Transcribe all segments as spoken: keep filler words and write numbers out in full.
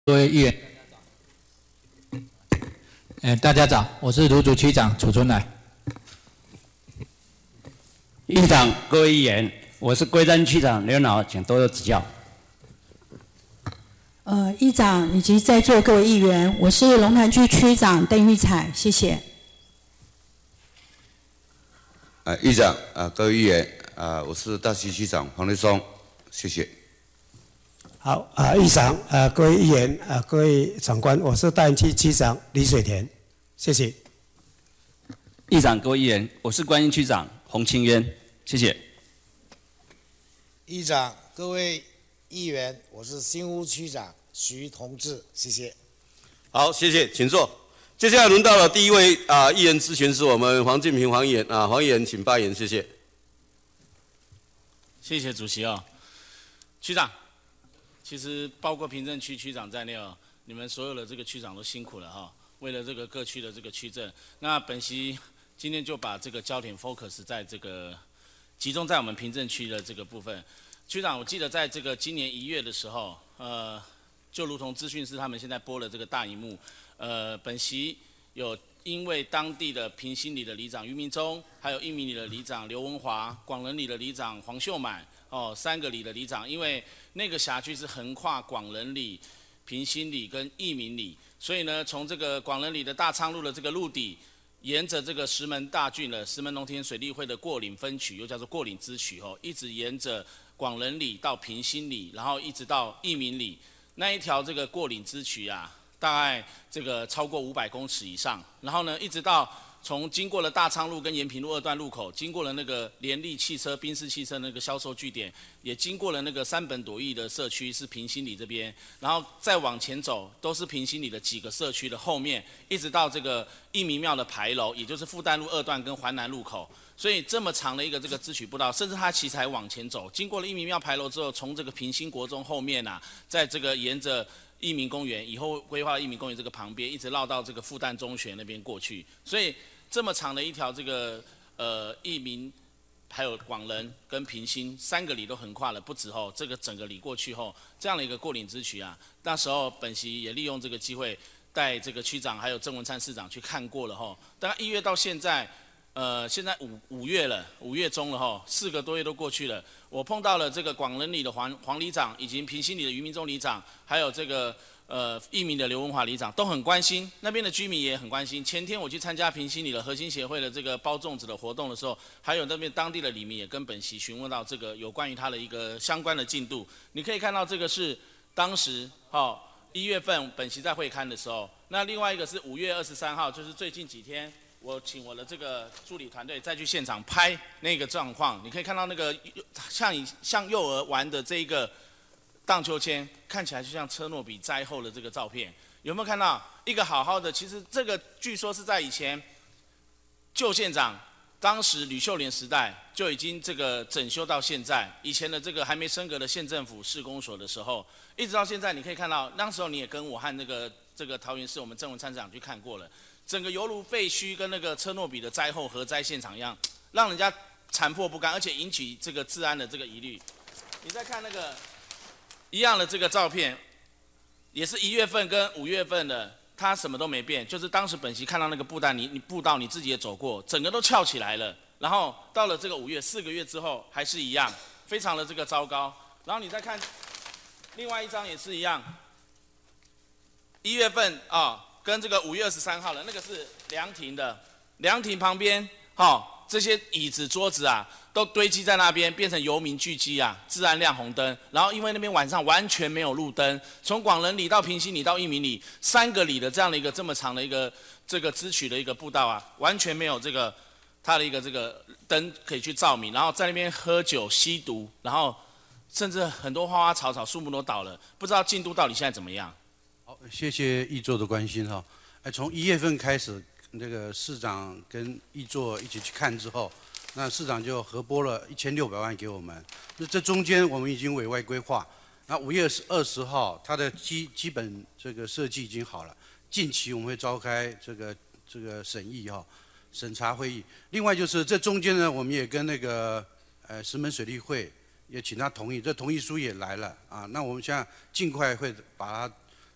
各位议员，呃，大家早，我是卢竹区长楚春来。 议长、各位议员，我是龟山区长刘老，请多多指教。 呃，议长以及在座各位议员，我是龙潭区区长邓玉彩，谢谢。 呃，议长啊、呃，各位议员啊、呃，我是大溪区长黄立松，谢谢。 好啊、呃，议长啊、呃，各位议员啊、呃，各位长官，我是大安区区长李水田，谢谢。 议长、各位议员，我是观音区长洪清渊，谢谢。 议长、各位议员，我是新屋区长徐同志，谢谢。 好，谢谢，请坐。接下来轮到了第一位啊、呃、议员咨询是我们黄进平黄议员啊，黄议员请发言，谢谢。 谢谢主席哦，区长。其实包括平镇区区长在内哦，你们所有的这个区长都辛苦了哈、哦，为了这个各区的这个区政。那本席今天就把这个焦点 focus 在这个集中在我们平镇区的这个部分。区长，我记得在这个今年一月的时候，呃，就如同资讯室他们现在播了这个大荧幕，呃，本席有因为当地的平兴里的里长于明忠，还有义民里的里长刘文华，广仁里的里长黄秀满。哦，三个里的里长，因为那个辖区是横跨广仁里、平兴里跟义民里，所以呢，从这个广仁里的大昌路的这个路底，沿着这个石门大郡的石门农田水利会的过岭分渠，又叫做过岭支渠哦，一直沿着广仁里到平兴里，然后一直到义民里那一条这个过岭支渠啊，大概这个超过五百公尺以上，然后呢，一直到。从经过了大昌路跟延平路二段路口，经过了那个联利汽车、宾士汽车那个销售据点，也经过了那个三本朵驿的社区，是平兴里这边，然后再往前走，都是平兴里的几个社区的后面，一直到这个义民庙的牌楼，也就是复旦路二段跟环南路口。所以这么长的一个这个支取步道，甚至它其实还往前走，经过了义民庙牌楼之后，从这个平兴国中后面啊，在这个沿着义民公园以后规划义民公园这个旁边，一直绕到这个复旦中学那边过去，所以。这么长的一条这个呃义民，还有广仁跟平兴三个里都横跨了，不止后这个整个里过去后，这样的一个过岭支渠啊，那时候本席也利用这个机会带这个区长还有郑文灿市长去看过了后，大概一月到现在，呃现在五五月了，五月中了后，四个多月都过去了，我碰到了这个广仁里的黄黄里长，以及平兴里的于明忠里长，还有这个。呃，义民的刘文华里长都很关心，那边的居民也很关心。前天我去参加平兴里的核心协会的这个包粽子的活动的时候，还有那边当地的里民也跟本席询问到这个有关于他的一个相关的进度。你可以看到这个是当时哦一月份本席在会刊的时候，那另外一个是五月二十三号，就是最近几天我请我的这个助理团队再去现场拍那个状况，你可以看到那个像像幼儿玩的这一个。荡秋千看起来就像车诺比灾后的这个照片，有没有看到一个好好的？其实这个据说是在以前旧县长当时吕秀莲时代就已经这个整修到现在，以前的这个还没升格的县政府市公所的时候，一直到现在，你可以看到那时候你也跟我和那个这个桃园市我们郑文灿市长去看过了，整个犹如废墟跟那个车诺比的灾后核灾现场一样，让人家残破不堪，而且引起这个治安的这个疑虑。你再看那个。一样的这个照片，也是一月份跟五月份的，它什么都没变，就是当时本席看到那个步道，你你步道你自己也走过，整个都翘起来了。然后到了这个五月四个月之后还是一样，非常的这个糟糕。然后你再看另外一张也是一样，一月份啊、哦，跟这个五月二十三号的那个是凉亭的，凉亭旁边，好、哦、这些椅子桌子啊。都堆积在那边，变成游民聚集啊，治安亮红灯。然后因为那边晚上完全没有路灯，从广仁里到平兴里到义民里三个里的这样的一个这么长的一个这个支取的一个步道啊，完全没有这个它的一个这个灯可以去照明。然后在那边喝酒吸毒，然后甚至很多花花草草树木都倒了，不知道进度到底现在怎么样？ 好，谢谢议座的关心哈。哎，从一月份开始，那个市长跟议座一起去看之后。那市长就核拨了一千六百万给我们，那这中间我们已经委外规划。那五月二十号，它的基基本这个设计已经好了，近期我们会召开这个这个审议哈，审查会议。另外就是这中间呢，我们也跟那个呃石门水利会也请他同意，这同意书也来了啊。那我们现在尽快会把它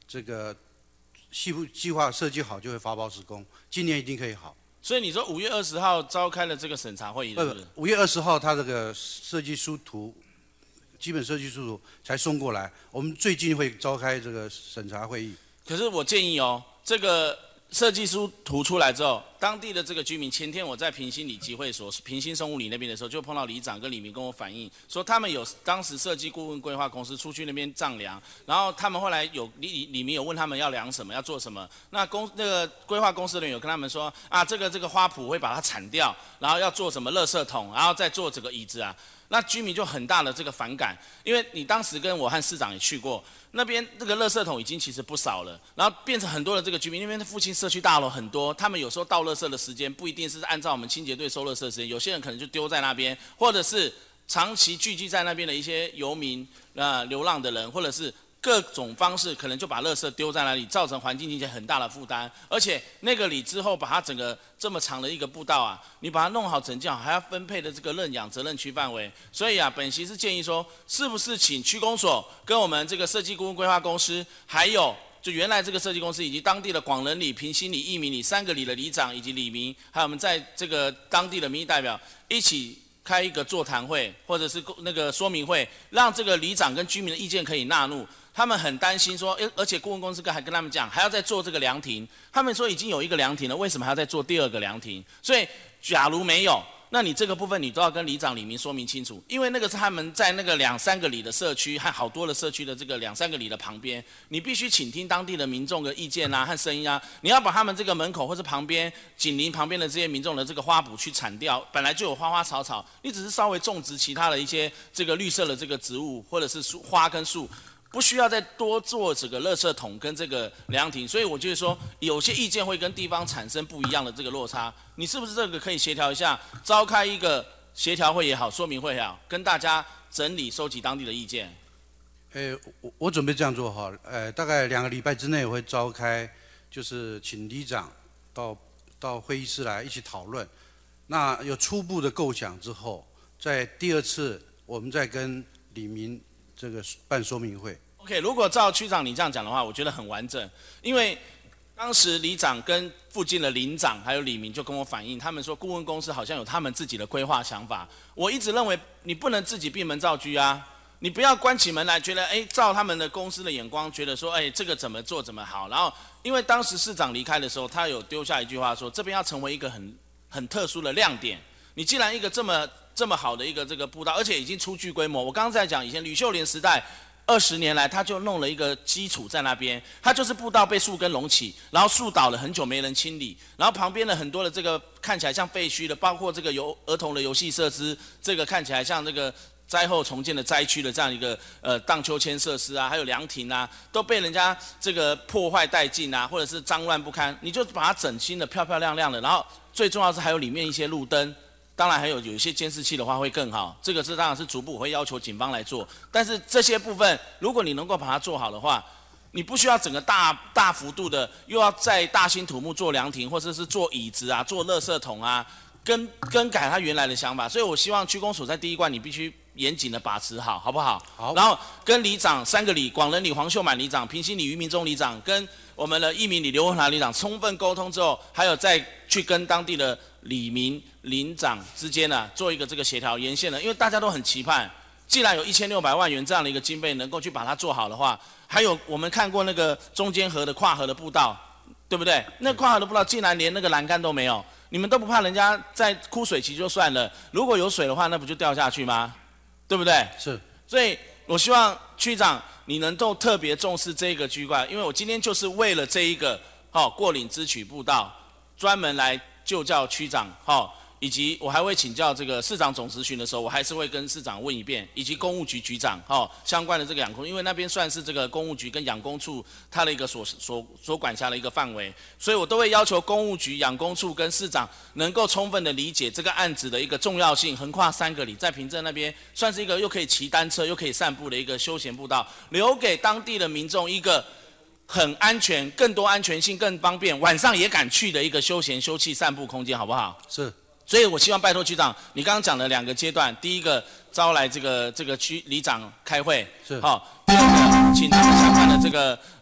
这个细部计划设计好就会发包施工，今年一定可以好。 所以你说五月二十号召开了这个审查会议，是不是？ 五月二十号，他这个设计书图、基本设计书图才送过来，我们最近会召开这个审查会议。 可是我建议哦，这个设计书图出来之后，当地的这个居民，前天我在平新里集会所、平新生物里那边的时候，就碰到里长跟里民跟我反映，说他们有当时设计顾问规划公司出去那边丈量，然后他们后来有里里民有问他们要量什么，要做什么，那公那个规划公司的人有跟他们说啊，这个这个花圃会把它铲掉，然后要做什么垃圾桶，然后再做这个椅子啊。那居民就很大的这个反感，因为你当时跟我和市长也去过，那边这个垃圾桶已经其实不少了，然后变成很多的这个居民，那边的附近社区大楼很多，他们有时候倒垃圾的时间不一定是按照我们清洁队收垃圾的时间，有些人可能就丢在那边，或者是长期聚集在那边的一些游民、呃流浪的人，或者是各种方式可能就把垃圾丢在那里，造成环境境界很大的负担。而且那个里之后把它整个这么长的一个步道啊，你把它弄好整建好，还要分配的这个认养责任区范围。所以啊，本席是建议说，是不是请区公所跟我们这个设计顾问规划公司，还有就原来这个设计公司以及当地的广仁里、平新里、义民里三个里的里长以及里民，还有我们在这个当地的民意代表一起开一个座谈会，或者是那个说明会，让这个里长跟居民的意见可以纳入。他们很担心说，而且顾问公司还跟他们讲，还要再做这个凉亭。他们说已经有一个凉亭了，为什么还要再做第二个凉亭？所以，假如没有，那你这个部分你都要跟里长、里民说明清楚，因为那个是他们在那个两三个里的社区和好多的社区的这个两三个里的旁边，你必须倾听当地的民众的意见啊和声音啊，你要把他们这个门口或是旁边紧邻旁边的这些民众的这个花圃去铲掉，本来就有花花草草，你只是稍微种植其他的一些这个绿色的这个植物或者是树花跟树。不需要再多做这个垃圾桶跟这个凉亭，所以我觉得说有些意见会跟地方产生不一样的这个落差，你是不是这个可以协调一下，召开一个协调会也好，说明会也好，跟大家整理收集当地的意见？ 呃，我我准备这样做哈，呃，大概两个礼拜之内我会召开，就是请里长到到会议室来一起讨论，那有初步的构想之后，在第二次我们再跟里民这个办说明会。 OK， 如果照区长你这样讲的话，我觉得很完整，因为当时里长跟附近的邻长还有里民就跟我反映，他们说顾问公司好像有他们自己的规划想法。我一直认为你不能自己闭门造车啊，你不要关起门来觉得哎，照他们的公司的眼光，觉得说哎这个怎么做怎么好。然后因为当时市长离开的时候，他有丢下一句话说，这边要成为一个很很特殊的亮点。你既然一个这么这么好的一个这个步道，而且已经初具规模，我刚刚在讲以前吕秀莲时代。二十年来，他就弄了一个基础在那边，他就是步道被树根隆起，然后树倒了很久没人清理，然后旁边的很多的这个看起来像废墟的，包括这个游儿童的游戏设施，这个看起来像这个灾后重建的灾区的这样一个呃荡秋千设施啊，还有凉亭啊，都被人家这个破坏殆尽啊，或者是脏乱不堪，你就把它整新的漂漂亮亮的，然后最重要是还有里面一些路灯。当然还有有一些监视器的话会更好，这个是当然是逐步我会要求警方来做。但是这些部分，如果你能够把它做好的话，你不需要整个大大幅度的又要在大兴土木做凉亭，或者是做椅子啊、做垃圾桶啊，更更改他原来的想法。所以我希望区公所在第一关你必须严谨的把持好，好不好？ 好。 然后跟里长三个里，广仁里黄秀满里长、平新里于明忠里长，跟我们的义民里刘文华里长充分沟通之后，还有再去跟当地的里民邻长之间呢、啊，做一个这个协调沿线的，因为大家都很期盼，既然有一千六百万元这样的一个经费能够去把它做好的话，还有我们看过那个中间河的跨河的步道，对不对？那跨河的步道竟然连那个栏杆都没有，你们都不怕人家在枯水期就算了，如果有水的话，那不就掉下去吗？对不对？ 是。 所以我希望区长你能够特别重视这个区块，因为我今天就是为了这一个哦过岭支取步道，专门来就教区长哦。以及我还会请教这个市长总咨询的时候，我还是会跟市长问一遍，以及公务局局长哦相关的这个养工，因为那边算是这个公务局跟养工处它的一个所所所管辖的一个范围，所以我都会要求公务局、养工处跟市长能够充分的理解这个案子的一个重要性，横跨三个里，在平镇那边算是一个又可以骑单车又可以散步的一个休闲步道，留给当地的民众一个很安全、更多安全性、更方便，晚上也敢去的一个休闲休憩散步空间，好不好？ 是。 所以我希望拜托区长，你刚刚讲的两个阶段，第一个招来这个这个区里长开会， 是， 好、哦，第二个请他们相关的这个呃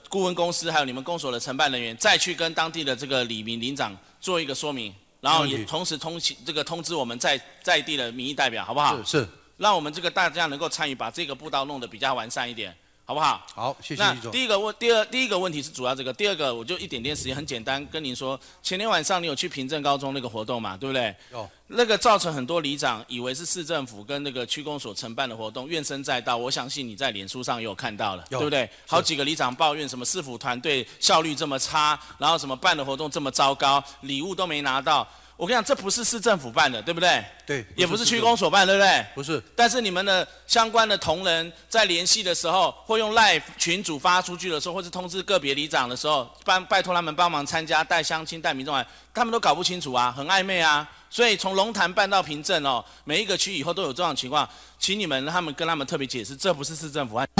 顾问公司还有你们公所的承办人员，再去跟当地的这个里民里长做一个说明，然后也同时通这个通知我们在在地的民意代表，好不好？ 是是。 让我们这个大家能够参与，把这个步道弄得比较完善一点，好不好？ 好，谢谢那李总。 第一个问，第二第一个问题是主要这个，第二个我就一点点时间，很简单跟您说，前天晚上你有去平镇高中那个活动嘛，对不对？ 有。 那个造成很多里长以为是市政府跟那个区公所承办的活动，怨声载道。我相信你在脸书上也有看到了，对不对？好几个里长抱怨什么市府团队效率这么差，然后什么办的活动这么糟糕，礼物都没拿到。我跟你讲，这不是市政府办的，对不对？ 对。 也不是区公所办，对不对？ 不是。 但是你们的相关的同仁在联系的时候，或用 LINE 群组发出去的时候，或是通知个别里长的时候，拜拜托他们帮忙参加，带乡亲、带民众来，他们都搞不清楚啊，很暧昧啊。所以从龙潭办到平镇哦，每一个区以后都有这样的情况，请你们让他们跟他们特别解释，这不是市政府案。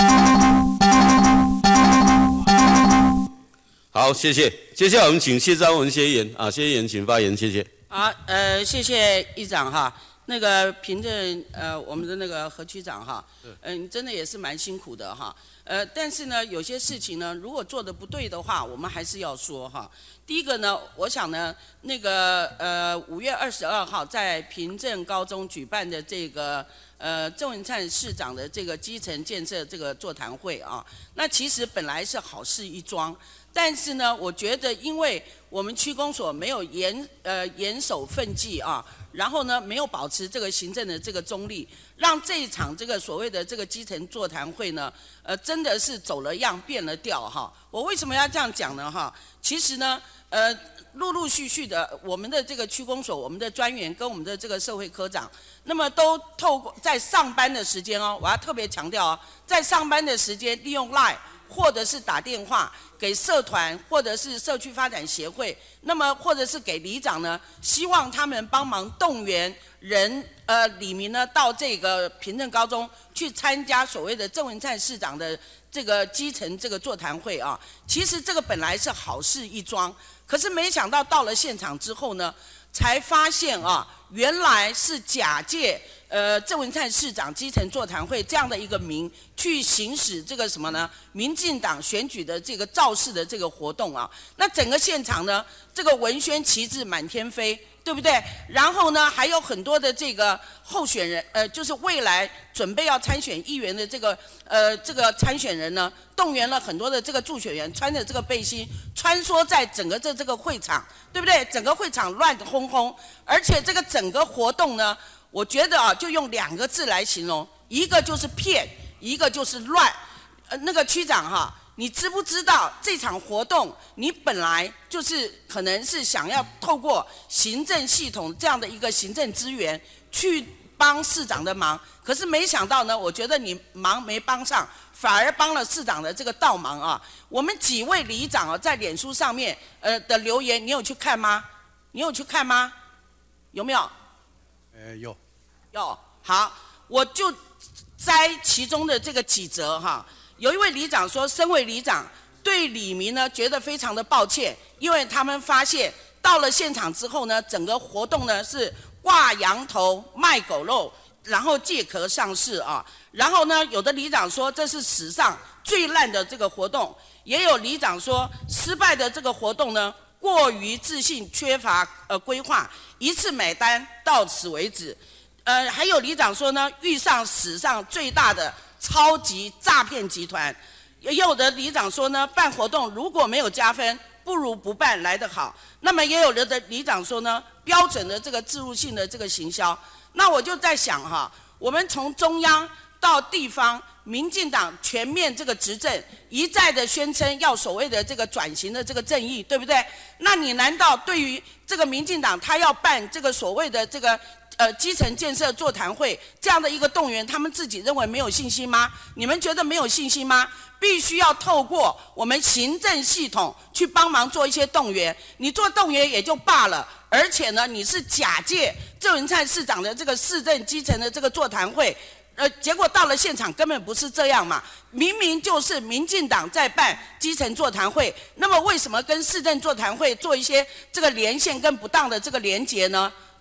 好，谢谢。接下来我们请谢昭文谢议员啊，谢议员请发言，谢谢。 好，呃，谢谢议长哈。那个平镇呃，我们的那个何区长哈，嗯、呃，真的也是蛮辛苦的哈。呃，但是呢，有些事情呢，如果做的不对的话，我们还是要说哈。第一个呢，我想呢，那个呃，五月二十二号在平镇高中举办的这个呃郑文灿市长的这个基层建设这个座谈会啊，那其实本来是好事一桩。但是呢，我觉得因为我们区公所没有严呃严守分际啊，然后呢没有保持这个行政的这个中立，让这一场这个所谓的这个基层座谈会呢，呃真的是走了样变了调哈。我为什么要这样讲呢哈？其实呢，呃陆陆续续的我们的这个区公所、我们的专员跟我们的这个社会科长，那么都透过在上班的时间哦，我要特别强调哦，在上班的时间利用 LINE 或者是打电话给社团或者是社区发展协会，那么或者是给里长呢，希望他们帮忙动员人呃里民呢到这个平镇高中去参加所谓的郑文灿市长的这个基层这个座谈会啊。其实这个本来是好事一桩，可是没想到到了现场之后呢，才发现啊，原来是假借呃郑文灿市长基层座谈会这样的一个名，去行使这个什么呢？民进党选举的这个造势的这个活动啊。那整个现场呢，这个文宣旗帜满天飞，对不对？然后呢，还有很多的这个候选人，呃，就是未来准备要参选议员的这个呃这个参选人呢，动员了很多的这个助选员，穿着这个背心穿梭在整个这这个会场，对不对？整个会场乱哄哄，而且这个整个活动呢，我觉得啊，就用两个字来形容，一个就是骗，一个就是乱。呃，那个区长哈，你知不知道这场活动，你本来就是可能是想要透过行政系统这样的一个行政资源去帮市长的忙，可是没想到呢，我觉得你忙没帮上，反而帮了市长的这个倒忙啊。我们几位里长啊，在脸书上面呃的留言，你有去看吗？你有去看吗？有没有？ 呃，有。 有。好，我就摘其中的这个几则哈。有一位里长说，身为里长，对里民呢觉得非常的抱歉，因为他们发现到了现场之后呢，整个活动呢是挂羊头卖狗肉，然后借壳上市啊。然后呢，有的里长说这是史上最烂的这个活动，也有里长说失败的这个活动呢过于自信，缺乏呃规划，一次买单到此为止。呃，还有里长说呢，遇上史上最大的超级诈骗集团。也有的里长说呢，办活动如果没有加分，不如不办来得好。那么也有的的里长说呢，标准的这个置入性的这个行销。那我就在想哈，我们从中央到地方，民进党全面这个执政，一再的宣称要所谓的这个转型的这个正义，对不对？那你难道对于这个民进党他要办这个所谓的这个呃基层建设座谈会这样的一个动员，他们自己认为没有信心吗？你们觉得没有信心吗？必须要透过我们行政系统去帮忙做一些动员，你做动员也就罢了，而且呢，你是假借郑文灿市长的这个市政基层的这个座谈会，呃，结果到了现场根本不是这样嘛，明明就是民进党在办基层座谈会，那么为什么跟市政座谈会做一些这个连线跟不当的这个连结呢？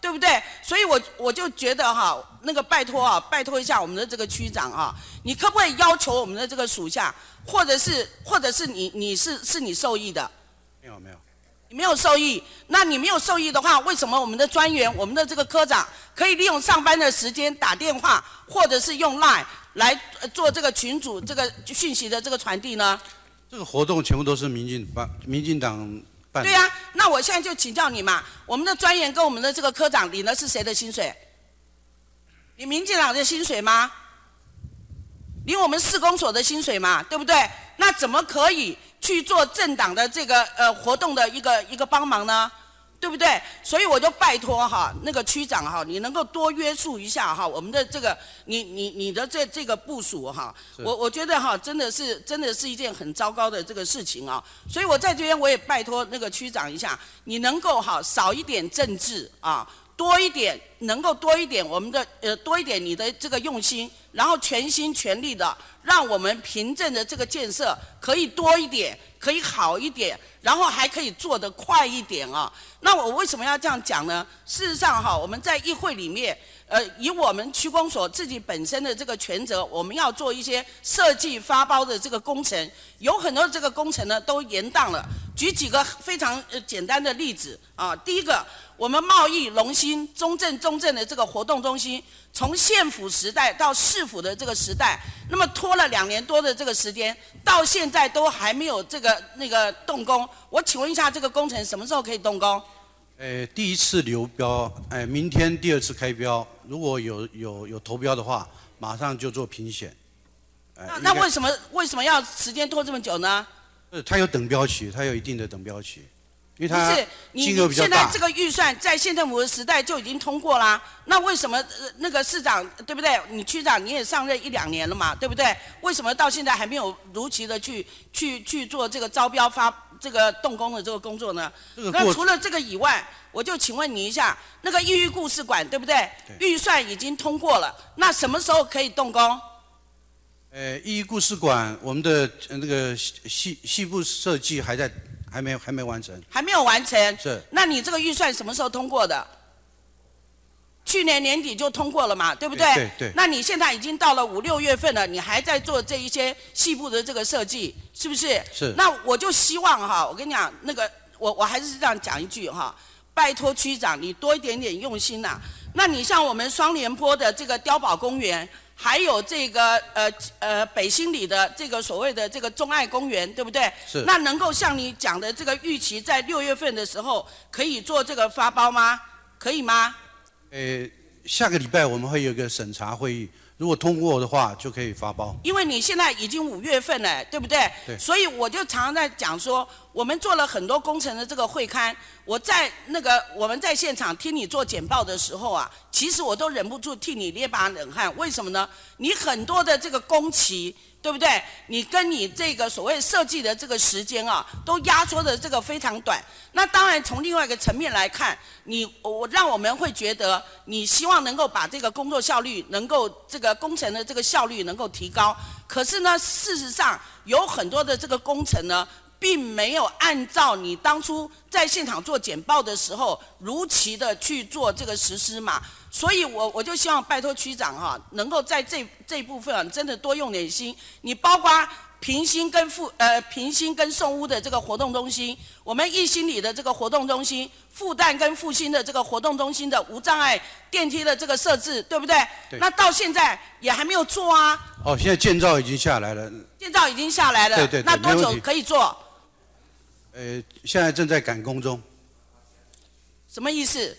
对不对？所以我我就觉得哈，那个拜托啊，拜托一下我们的这个区长啊，你可不可以要求我们的这个属下，或者是或者是你你是是你受益的？ 没有没有。 你没有受益，那你没有受益的话，为什么我们的专员、我们的这个科长可以利用上班的时间打电话，或者是用 LINE 来做这个群组这个讯息的这个传递呢？ 这个活动全部都是民进办、民进党办的。 对呀、啊，那我现在就请教你嘛，我们的专员跟我们的这个科长领的是谁的薪水？领民进党的薪水吗？领我们市公所的薪水嘛，对不对？那怎么可以去做政党的这个呃活动的一个一个帮忙呢？对不对？所以我就拜托哈，那个区长哈，你能够多约束一下哈，我们的这个你你你的这这个部署哈，我我觉得哈，真的是真的是一件很糟糕的这个事情啊。所以我在这边我也拜托那个区长一下，你能够哈少一点政治啊。多一点，能够多一点我们的呃多一点你的这个用心，然后全心全力的让我们平镇的这个建设可以多一点，可以好一点，然后还可以做得快一点啊。那我为什么要这样讲呢？事实上哈，我们在议会里面，呃，以我们区公所自己本身的这个权责，我们要做一些设计发包的这个工程，有很多这个工程呢都延宕了。举几个非常呃简单的例子啊，第一个，我们贸易龙兴中正中正的这个活动中心，从县府时代到市府的这个时代，那么拖了两年多的这个时间，到现在都还没有这个那个动工。我请问一下，这个工程什么时候可以动工？ 呃，第一次流标，哎，明天第二次开标，如果有有有投标的话，马上就做评选。 呃、那那为什么为什么要时间拖这么久呢？ 呃，它有等标期，它有一定的等标期，因为它不是你金额比较大。 现在这个预算在县政府的时代就已经通过啦，那为什么、呃、那个市长对不对？你区长你也上任一两年了嘛，对不对？为什么到现在还没有如期的去去去做这个招标发这个动工的这个工作呢？那除了这个以外，我就请问你一下，那个异域故事馆对不对？对预算已经通过了，那什么时候可以动工？ 呃，异域故事馆，我们的那个细细部设计还在，还没还没完成。 还没有完成。 是。 那你这个预算什么时候通过的？去年年底就通过了嘛，对不对？ 对 对, 对。 那你现在已经到了五六月份了，你还在做这一些细部的这个设计，是不是？ 是。 那我就希望哈，我跟你讲，那个我我还是这样讲一句哈，拜托区长你多一点点用心呐、啊。那你像我们双连坡的这个碉堡公园。还有这个呃呃北新里的这个所谓的这个钟爱公园，对不对？ 是。 那能够像你讲的这个预期在六月份的时候可以做这个发包吗？可以吗？ 呃，下个礼拜我们会有一个审查会议，如果通过的话就可以发包。 因为你现在已经五月份了，对不对？ 对。 所以我就常常在讲说，我们做了很多工程的这个会勘，我在那个我们在现场听你做简报的时候啊，其实我都忍不住替你捏把冷汗。为什么呢？你很多的这个工期，对不对？你跟你这个所谓设计的这个时间啊，都压缩的这个非常短。那当然从另外一个层面来看，你我让我们会觉得你希望能够把这个工作效率能够这个工程的这个效率能够提高。可是呢，事实上有很多的这个工程呢，并没有按照你当初在现场做简报的时候如期的去做这个实施嘛。所以我我就希望拜托区长哈，能够在这这一部分、啊、真的多用点心。你包括平新跟复呃平新跟宋屋的这个活动中心，我们义兴里的这个活动中心，复旦跟复兴的这个活动中心的无障碍电梯的这个设置，对不对？ 对。 那到现在也还没有做啊。 哦，现在建造已经下来了。 建造已经下来了。 对对对。 那多久可以做？ 呃，现在正在赶工中。 什么意思？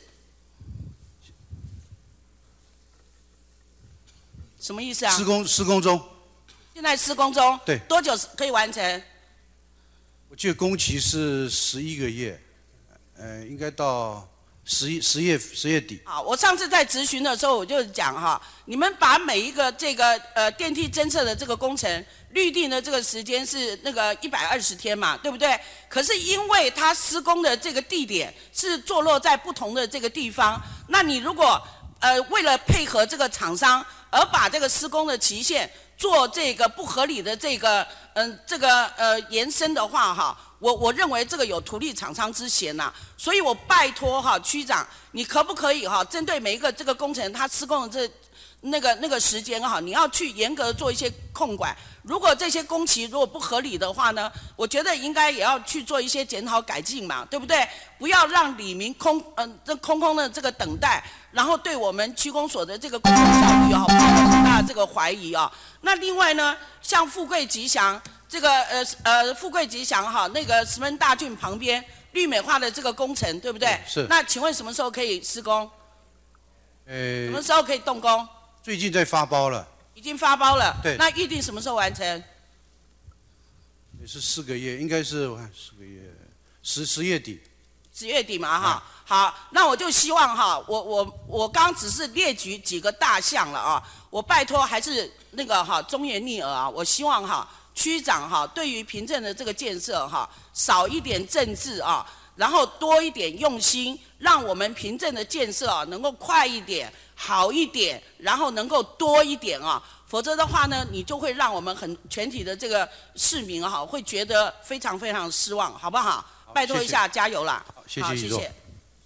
什么意思啊？ 施工施工中。 现在施工中。 对。 多久可以完成？ 我记得工期是十一个月，呃，应该到十一十月十月底。 好，我上次在质询的时候我就讲哈，你们把每一个这个呃电梯侦测的这个工程预定的这个时间是那个一百二十天嘛，对不对？可是因为它施工的这个地点是坐落在不同的这个地方，那你如果呃为了配合这个厂商而把这个施工的期限做这个不合理的这个嗯这个呃延伸的话哈，我我认为这个有图利厂商之嫌呐、啊，所以我拜托哈区长，你可不可以哈针对每一个这个工程他施工的这那个那个时间哈，你要去严格做一些控管。如果这些工期如果不合理的话呢，我觉得应该也要去做一些检讨改进嘛，对不对？不要让里民空嗯、呃、这空空的这个等待，然后对我们区公所的这个工作效率啊，抱有很大的这个怀疑啊。那另外呢，像富贵吉祥这个呃呃富贵吉祥哈，那个石门大郡旁边绿美化的这个工程，对不对？ 是。 那请问什么时候可以施工？ 呃。 什么时候可以动工？ 最近在发包了。 已经发包了。 对。 那预定什么时候完成？ 也是四个月，应该是我看四个月，十十月底。 十月底嘛哈。好，那我就希望哈，我我我刚只是列举几个大项了啊，我拜托还是那个哈忠言逆耳啊，我希望哈区长哈对于平镇的这个建设哈少一点政治啊，然后多一点用心，让我们平镇的建设啊能够快一点、好一点，然后能够多一点啊，否则的话呢，你就会让我们很全体的这个市民哈会觉得非常非常失望，好不好？拜托一下，加油啦！ 谢谢谢谢。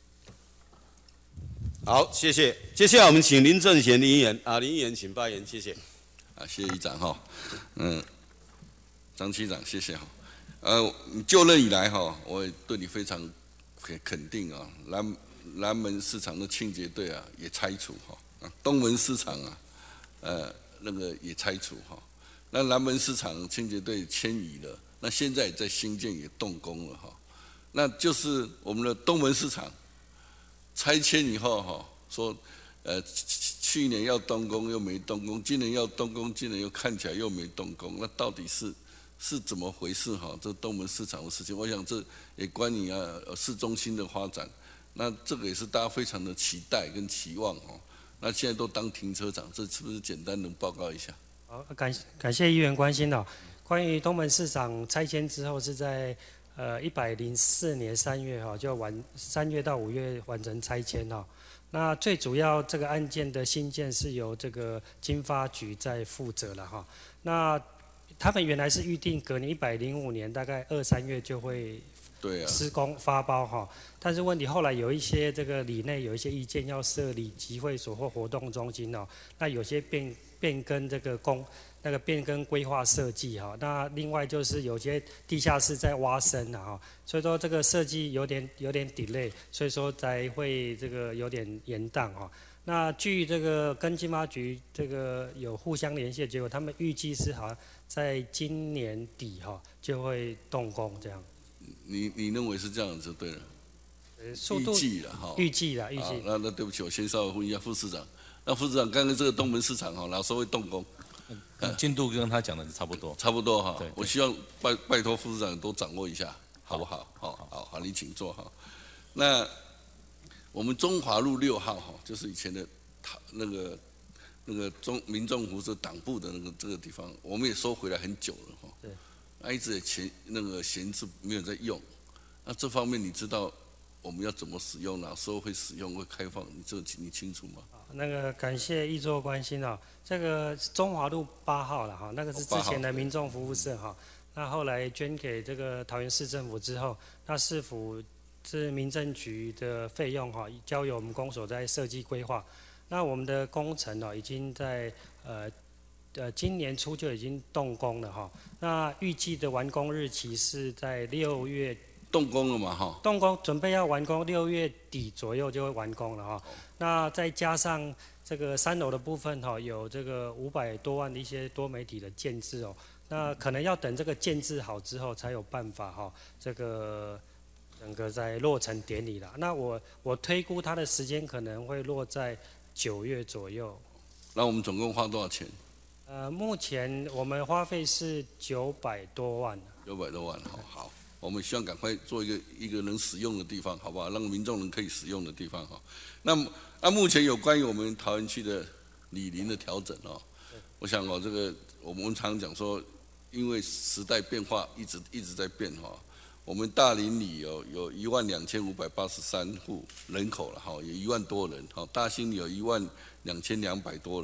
好，谢谢。接下来我们请林正贤林议员啊，林议员请发言，谢谢。 啊，谢谢议长哈，嗯，张区长谢谢哈，呃，就任以来哈，我也对你非常肯肯定啊，南南门市场的清洁队啊也拆除哈，啊，东门市场啊，呃，那个也拆除哈，那南门市场清洁队迁移了，那现在也在新建也动工了哈，那就是我们的东门市场。拆迁以后哈，说，呃，去年要动工又没动工，今年要动工，今年又看起来又没动工，那到底是是怎么回事哈？这东门市场的事情，我想这也关于啊市中心的发展，那这个也是大家非常的期待跟期望哦。那现在都当停车场，这是不是简单能报告一下？ 好，感感谢议员关心哦。关于东门市场拆迁之后是在。呃，一百零四年三月哈，就完三月到五月完成拆迁哈。那最主要这个案件的新建是由这个经发局在负责了哈。那他们原来是预定隔年一百零五年大概二三月就会对啊施工发包哈。但是问题后来有一些这个里内有一些意见要设立集会所或活动中心哦，那有些变变更这个工。那个变更规划设计哈，那另外就是有些地下室在挖深了哈，所以说这个设计有点有点 delay， 所以说才会这个有点延宕哈。那据这个跟经发局这个有互相联系的结果，他们预计是好像在今年底哈就会动工这样。 你你认为是这样子对了？ 呃，速度预计了哈。 预计了，预计。 那那对不起，我先稍微问一下副市长。那副市长，刚刚这个东门市场哈，哪时候会动工？ 嗯、进度跟他讲的差不多， 差不多哈。 对对我希望拜拜托副市长多掌握一下，好不好？好，好，好，好，你请坐哈。那我们中华路六号哈，就是以前的那个那个中民众服务党部的那个这个地方，我们也收回来很久了哈。 对。 那一直也闲那个闲置没有在用，那这方面你知道我们要怎么使用，哪时候会使用会开放，你这个你清楚吗？ 那个感谢议座关心哦，这个中华路八号了哈，那个是之前的民众服务社哈，那后来捐给这个桃园市政府之后，那市府是民政局的费用哈，交由我们公所在设计规划，那我们的工程哦已经在呃呃今年初就已经动工了哈，那预计的完工日期是在六月。 动工了嘛哈？ 动工准备要完工，六月底左右就会完工了哈。那再加上这个三楼的部分哈，有这个五百多万的一些多媒体的建制哦。那可能要等这个建制好之后，才有办法哈，这个整个在落成典礼了。那我我推估它的时间可能会落在九月左右。 那我们总共花多少钱？ 呃，目前我们花费是九百多万。 九百多万，好好。我们希望赶快做一个一个能使用的地方，好不好？让民众能可以使用的地方哈。那那目前有关于我们桃园区的里邻的调整哦，我想哦，这个我们常常讲说，因为时代变化一直一直在变哈。我们大林里有有一万两千五百八十三户人口了哈，有一万多人哈。大兴里有一万两千两百多人，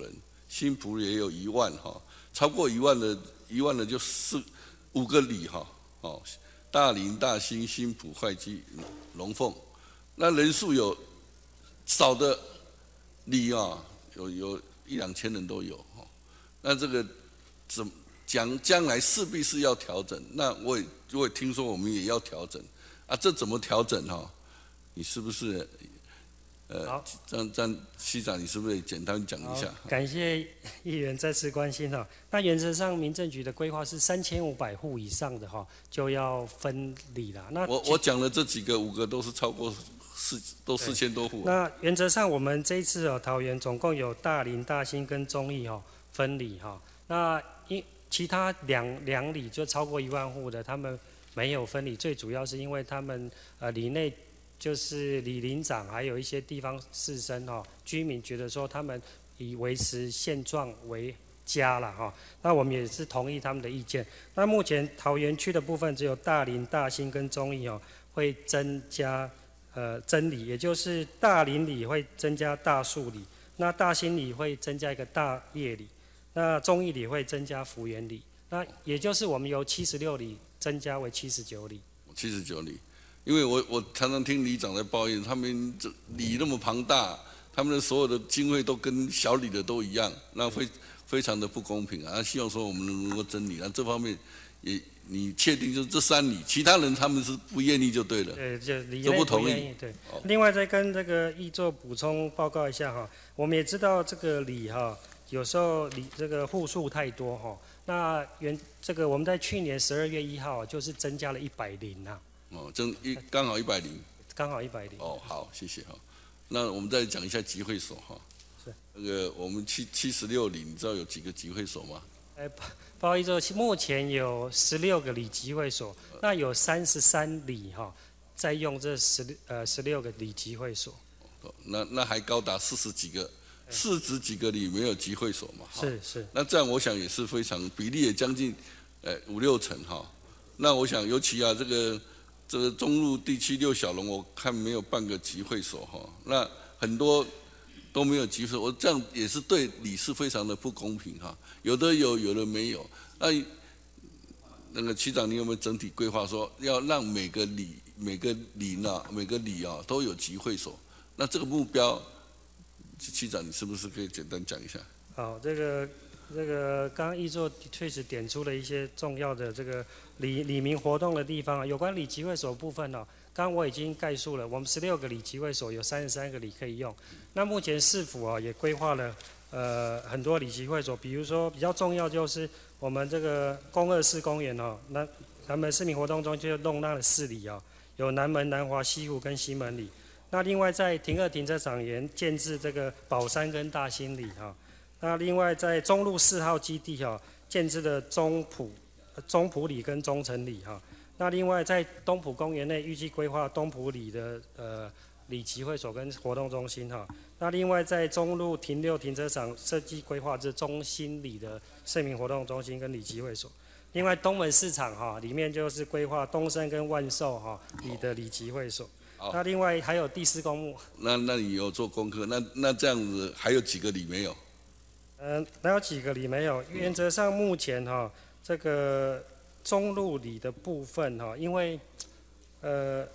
新埔也有一万哈，超过一万的一万的就四五个里哈，哦，大林、大兴、新埔、会稽、龙凤，那人数有少的里啊，有有一两千人都有哈，那这个怎讲将来势必是要调整，那我也我也听说我们也要调整啊，这怎么调整哈？你是不是？呃，这样这样，区长，你是不是也简单讲一下？ 感谢议员再次关心哈。那原则上，民政局的规划是三千五百户以上的哈，就要分里啦。那我我讲的这几个五个都是超过四，都四千多户。 那原则上，我们这一次哦，桃园总共有大林、大兴跟忠义哈分里哈。那因其他两两里就超过一万户的，他们没有分里，最主要是因为他们呃里内。就是里邻长还有一些地方士绅哈，居民觉得说他们以维持现状为佳了哈，那我们也是同意他们的意见。那目前桃园区的部分只有大林、大兴跟忠义哦，会增加呃真里，也就是大林里会增加大树里，那大兴里会增加一个大叶里，那忠义里会增加福源里，那也就是我们由七十六里增加为七十九里。 七十九里。因为我我常常听里长在抱怨，他们这里那么庞大，他们的所有的经费都跟小里的都一样，那非非常的不公平啊！希望说我们能够真理，那这方面也你确定就是这三里，其他人他们是不愿意就对了， 对，就里都不同意。对， 哦、 另外再跟这个议座补充报告一下哈，我们也知道这个里哈，有时候里这个户数太多哈，那原这个我们在去年十二月一号就是增加了一百零呐。 哦，正一刚好一百零， 刚好一百零。 哦，好，谢谢哈。那我们再讲一下集会所哈。 是。 那个我们七七十六里，你知道有几个集会所吗？ 哎，不好意思，目前有十六个里集会所，那有三十三里哈，在用这十呃十六个里集会所。 哦，那那还高达四十几个，四十几个里没有集会所嘛？ 是是。 那这样我想也是非常比例也将近呃五六成哈。那我想尤其啊这个。这个中路第七六小龙，我看没有半个集会所哈，那很多都没有集会所，我这样也是对里是非常的不公平哈，有的有，有的没有。那那个区长，你有没有整体规划说要让每个里、每个里呢、每个里啊都有集会所？那这个目标，区长你是不是可以简单讲一下？ 好，这个。这个刚刚议座确实点出了一些重要的这个里里民活动的地方啊，有关里集会所部分哦，刚刚我已经概述了，我们十六个里集会所有三十三个里可以用。那目前市府啊也规划了呃很多里集会所，比如说比较重要就是我们这个公二四公园哦，那南门市民活动中就弄那了四里哦，有南门、南华、西湖跟西门里。那另外在停二停车场沿建置这个宝山跟大兴里哈。那另外在中路四号基地哈、哦，建置的中埔、中埔里跟中城里哈、哦。那另外在东埔公园内预计规划东埔里的呃里集会所跟活动中心哈、哦。那另外在中路停六停车场设计规划这中心里的市民活动中心跟里集会所。另外东门市场哈、哦、里面就是规划东升跟万寿哈、哦、里的里集会所。那另外还有第四公墓。 那那你有做功课？那那这样子还有几个里没有？ 嗯、呃，还有几个里没有？原则上目前哈、哦，这个中路里的部分哈、哦，因为呃，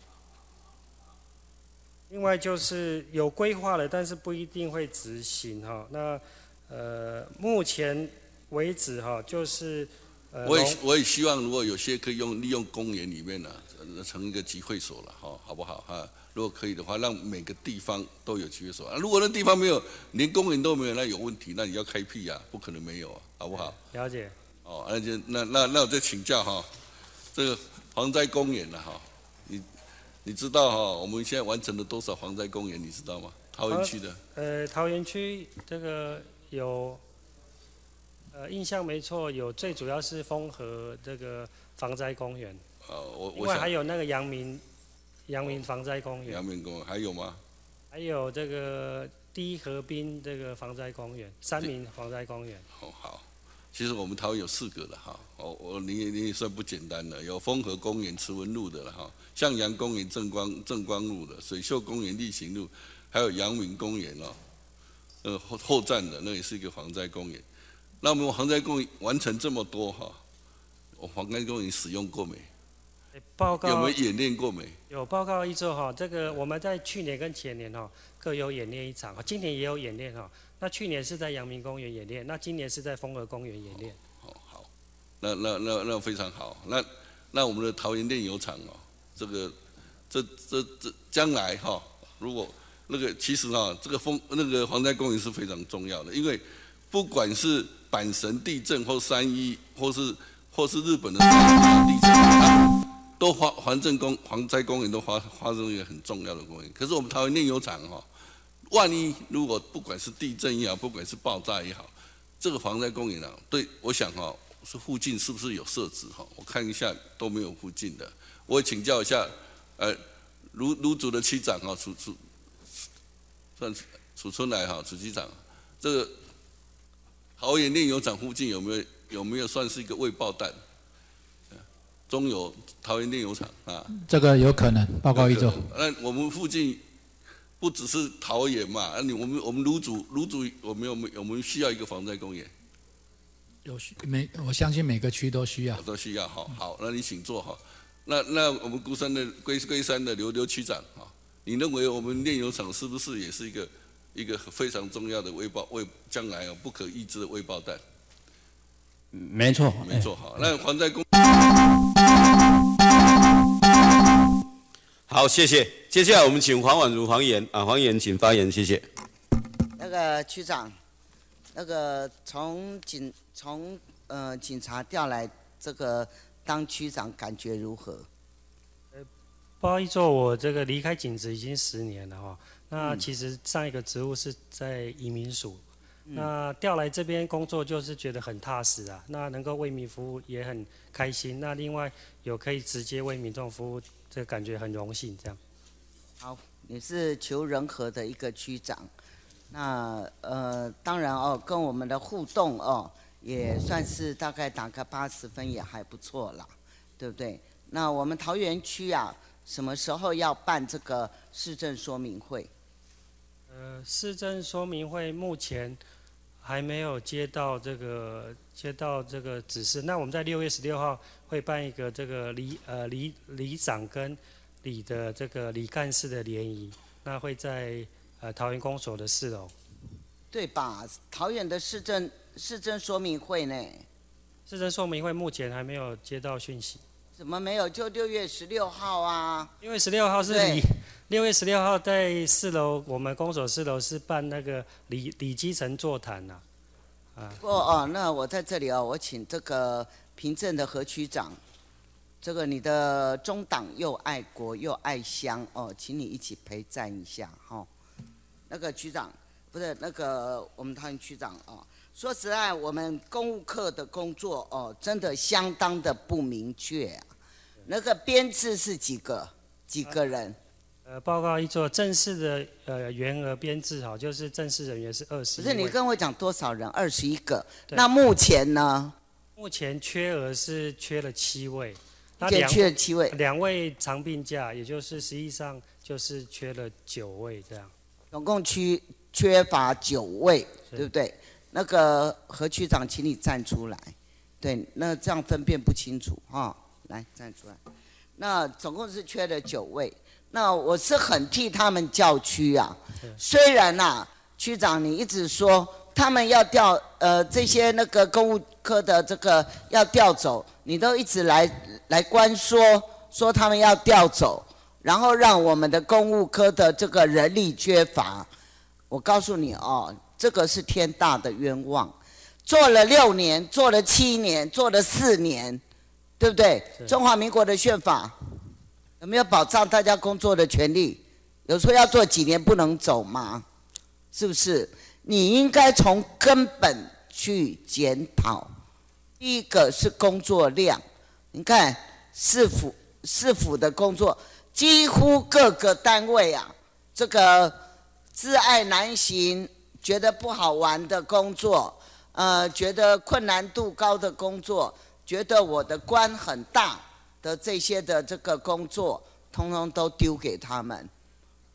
另外就是有规划了，但是不一定会执行哈、哦。那呃，目前为止哈、哦，就是呃， 我也我也希望如果有些可以用利用公园里面呢、啊，成一个集会所了哈，好不好哈？如果可以的话，让每个地方都有集会所。啊、如果那地方没有，连公园都没有，那有问题，那你要开辟啊，不可能没有啊，好不好？ 了解。 哦，那就那那那我再请教哈，这个防灾公园了哈，你你知道哈，我们现在完成了多少防灾公园，你知道吗？桃园区的。 呃，桃园区这个有，呃，印象没错，有最主要是丰和这个防灾公园。 呃，我另外还有那个阳明。阳明防灾公园， 阳明公园还有吗？ 还有这个第一河滨这个防灾公园，三民防灾公园。 哦，好，其实我们桃园有四个了哈，哦，我你你也算不简单了，有丰和公园慈文路的了哈，向阳公园正光正光路的，水秀公园立行路，还有阳明公园哦。 那个后后站的，那也是一个防灾公园。那我们防灾公园完成这么多哈，我防灾公园使用过没？ 报告有没有演练过没？ 有报告一周哈，这个我们在去年跟前年哈各有演练一场，今年也有演练哈。那去年是在阳明公园演练，那今年是在丰和公园演练。 好，好，那那那那非常好。那那我们的桃园炼油厂哦，这个这这这将来哈，如果那个其实哈，这个风那个防灾公园是非常重要的，因为不管是阪神地震或三一，或是或是日本的三一地震，它都发防震公防灾公园都发发生一个很重要的公园。可是我们桃园炼油厂哈。万一如果不管是地震也好，不管是爆炸也好，这个防灾公园啊，对，我想哈、哦，是附近是不是有设置哈？我看一下都没有附近的，我也请教一下，呃，卢卢组的区长哈，楚楚，算楚春来哈，楚局长，这个桃园炼油厂附近有没有有没有算是一个未爆弹？中油桃园炼油厂啊， 这个有可能，报告一周。 那我们附近。不只是桃园嘛，啊，你我们我们卢组卢组我们有没有我们需要一个防灾公园？ 有需每我相信每个区都需要。 都需要，好，好，那你请坐哈。那那我们龟山的龟龟山的刘刘区长哈，你认为我们炼油厂是不是也是一个一个非常重要的未爆未将来啊不可抑制的未爆弹？ 没错， 没错，好，那防灾公。 好，谢谢。接下来我们请黄婉如黄言啊，黄言请发言，谢谢。 那个区长，那个从警从呃警察调来这个当区长，感觉如何？ 不好意思，我这个离开警职已经十年了哈。那其实上一个职务是在移民署，嗯、那调来这边工作就是觉得很踏实啊。那能够为民服务也很开心。那另外有可以直接为民众服务。这感觉很荣幸，这样。 好，你是求仁和的一个区长，那呃，当然哦，跟我们的互动哦，也算是大概打个八十分也还不错啦，对不对？那我们桃园区啊，什么时候要办这个市政说明会？ 呃，市政说明会目前还没有接到这个接到这个指示。那我们在六月十六号会办一个这个里呃里里长跟里的这个里干事的联谊，那会在呃桃园公所的四楼。 对吧？桃园的市政市政说明会呢？ 市政说明会目前还没有接到讯息。 怎么没有？就六月十六号啊。 因为十六号是里，六月十六号在四楼，我们公所四楼是办那个里里基层座谈呐、啊。啊。 哦哦，那我在这里哦，我请这个平镇的何区长，这个你的中党又爱国又爱乡哦，请你一起陪赞一下哈、哦。那个区长不是那个我们桃园区长哦。说实在，我们公务课的工作哦，真的相当的不明确啊。那个编制是几个？几个人？ 呃，报告一做正式的呃员额编制哈，就是正式人员是二十。 不是你跟我讲多少人？二十一个。那目前呢？ 目前缺额是缺了七位。 目前缺了七位。 两位长病假，也就是实际上就是缺了九位这样。 总共缺缺乏九位，对不对？那个何区长，请你站出来。对，那这样分辨不清楚哈、哦，来站出来。那总共是缺了九位。那我是很替他们叫屈啊。虽然呐、啊，区长你一直说他们要调呃这些那个公务科的这个要调走，你都一直来来关说说他们要调走，然后让我们的公务科的这个人力缺乏。我告诉你哦。这个是天大的冤枉，做了六年，做了七年，做了四年，对不对？中华民国的宪法有没有保障大家工作的权利？有说要做几年不能走吗？是不是？你应该从根本去检讨。第一个是工作量，你看市府市府的工作，几乎各个单位啊，这个自爱难行。觉得不好玩的工作，呃，觉得困难度高的工作，觉得我的官很大的这些的这个工作，通通都丢给他们。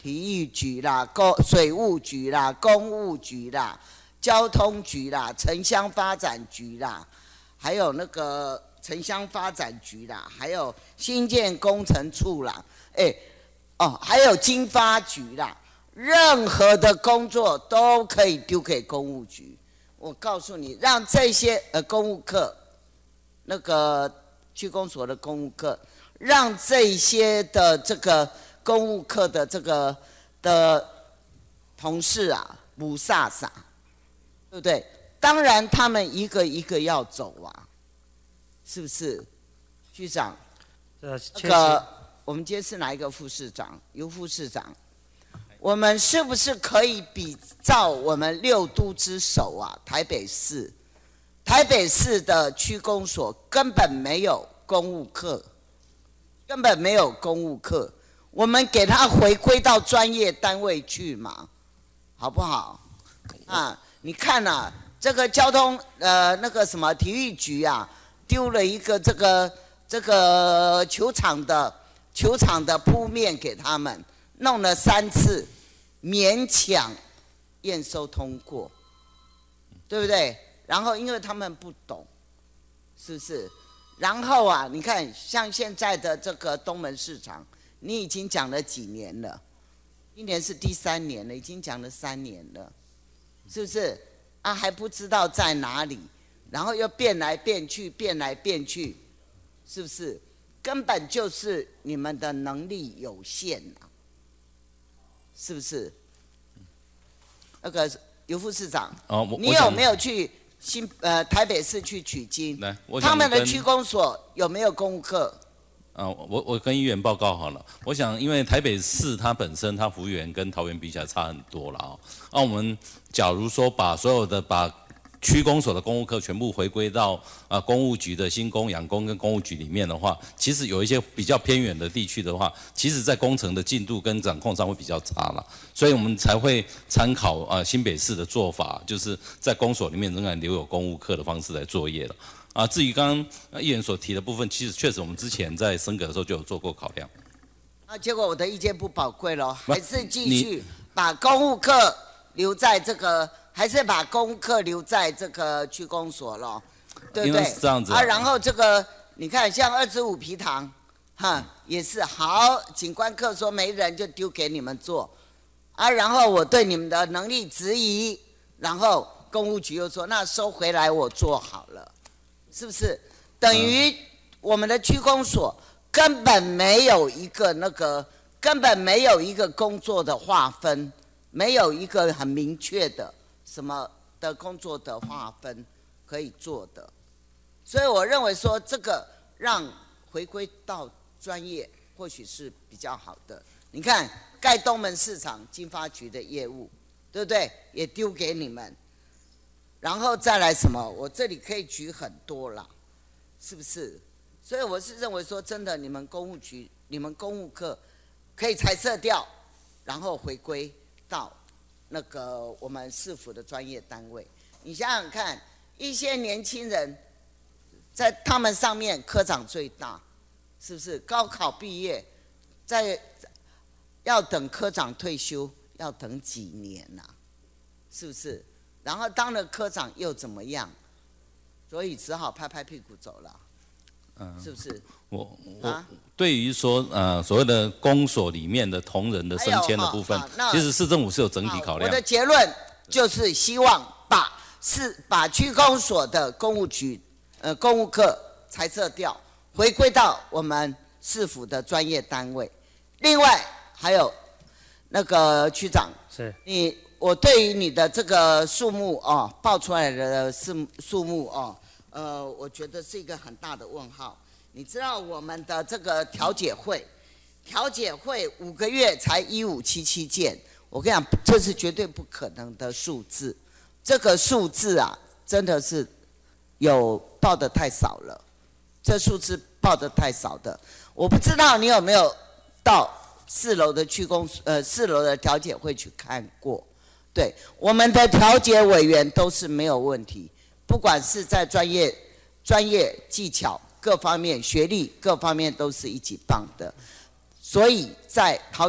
体育局啦、公水务局啦、公务局啦、交通局啦、城乡发展局啦，还有那个城乡发展局啦，还有新建工程处啦，哎，哦，还有经发局啦，任何的工作都可以丢给公务局。我告诉你，让这些呃公务课，那个区公所的公务课，让这些的这个公务课的这个的同事啊，不飒飒，对不对？当然，他们一个一个要走啊，是不是？局长， 呃， 那个我们今天是哪一个副市长？尤副市长。我们是不是可以比照我们六都之首啊，台北市？台北市的区公所根本没有公务课，根本没有公务课，我们给他回归到专业单位去嘛，好不好？啊，你看啊，这个交通呃那个什么体育局啊，丢了一个这个这个球场的球场的铺面给他们。弄了三次，勉强验收通过，对不对？然后因为他们不懂，是不是？然后啊，你看像现在的这个东门市场，你已经讲了几年了？今年是第三年了，已经讲了三年了，是不是？啊，还不知道在哪里，然后又变来变去，变来变去，是不是？根本就是你们的能力有限啊。是不是？那个尤副市长， 哦、 你有没有去新呃台北市去取经？ 来，我他们的区公所有没有公务课？ 啊、呃，我我跟议员报告好了。我想，因为台北市它本身它幅员跟桃园比起来差很多了啊。那我们假如说把所有的把区公所的公务课全部回归到啊、呃、公务局的新工、养工跟公务局里面的话，其实有一些比较偏远的地区的话，其实在工程的进度跟掌控上会比较差了，所以我们才会参考啊、呃、新北市的做法，就是在公所里面仍然留有公务课的方式来作业了。啊，至于刚刚议员所提的部分，其实确实我们之前在升格的时候就有做过考量。 啊，结果我的意见不宝贵了，还是继续把公务课留在这个。还是把公课留在这个区公所了，对不对？ 是这样子啊。 啊，然后这个你看，像二十五皮塘，哈，也是好。景观课说没人就丢给你们做，啊，然后我对你们的能力质疑，然后公务局又说那收回来我做好了，是不是？等于我们的区公所根本没有一个那个，根本没有一个工作的划分，没有一个很明确的。什么的工作的划分可以做的，所以我认为说这个让回归到专业或许是比较好的。你看盖东门市场经发局的业务，对不对？也丢给你们，然后再来什么？我这里可以举很多啦，是不是？所以我是认为说真的，你们公务局、你们公务课可以裁撤掉，然后回归到。那个我们市府的专业单位，你想想看，一些年轻人在他们上面科长最大，是不是？高考毕业，在要等科长退休，要等几年呐、啊？是不是？然后当了科长又怎么样？所以只好拍拍屁股走了，嗯、是不是？ 我我、啊、对于说呃所谓的公所里面的同仁的升迁的部分，其实市政府是有整体考量。 我的结论就是希望把市把区公所的公务局呃公务课裁撤掉，回归到我们市府的专业单位。另外还有那个区长， 是你我对于你的这个数目哦报出来的数数目哦，呃，我觉得是一个很大的问号。你知道我们的这个调解会，调解会五个月才一五七七件，我跟你讲，这是绝对不可能的数字。这个数字啊，真的是有报的太少了，这数字报的太少的。我不知道你有没有到四楼的区公呃四楼的调解会去看过？对，我们的调解委员都是没有问题，不管是在专业专业技巧。各方面学历各方面都是一级棒的，所以在桃园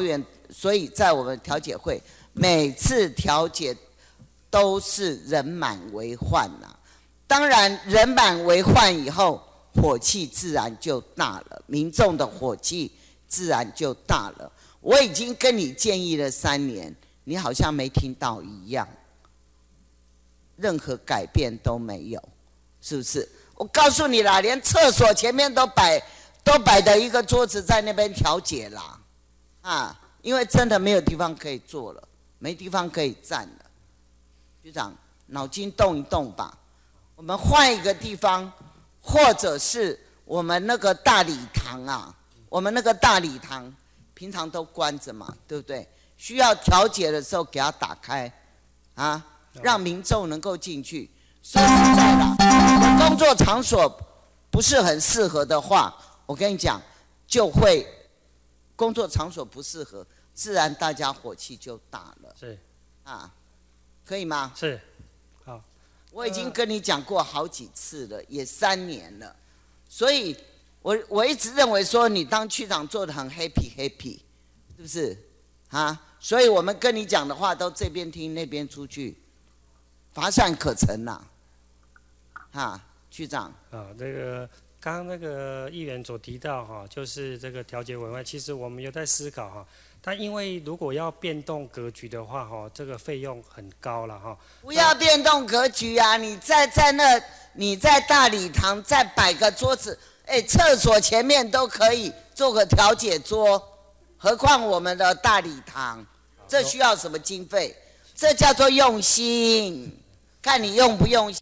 所以在我们调解会，每次调解都是人满为患呐、啊。当然，人满为患以后，火气自然就大了，民众的火气自然就大了。我已经跟你建议了三年，你好像没听到一样，任何改变都没有，是不是？我告诉你啦，连厕所前面都摆都摆的一个桌子在那边调解啦，啊，因为真的没有地方可以坐了，没地方可以站了。局长，脑筋动一动吧，我们换一个地方，或者是我们那个大礼堂啊，我们那个大礼堂平常都关着嘛，对不对？需要调解的时候给它打开，啊，让民众能够进去。说实在的，工作场所不是很适合的话，我跟你讲，就会工作场所不适合，自然大家火气就大了。 是， 啊，可以吗？ 是，好。 我已经跟你讲过好几次了，也三年了，所以我我一直认为说你当区长做得很 happy happy， 是不是？啊，所以我们跟你讲的话都这边听那边出去，乏善可陈呐、啊。啊，区长。 啊，这个刚刚那个议员所提到哈，就是这个调解委员会，其实我们有在思考哈。但因为如果要变动格局的话哈，这个费用很高了哈。 不要变动格局啊！你在在那，你在大礼堂再摆个桌子，哎，厕所前面都可以做个调解桌，何况我们的大礼堂，这需要什么经费？这叫做用心，看你用不用心。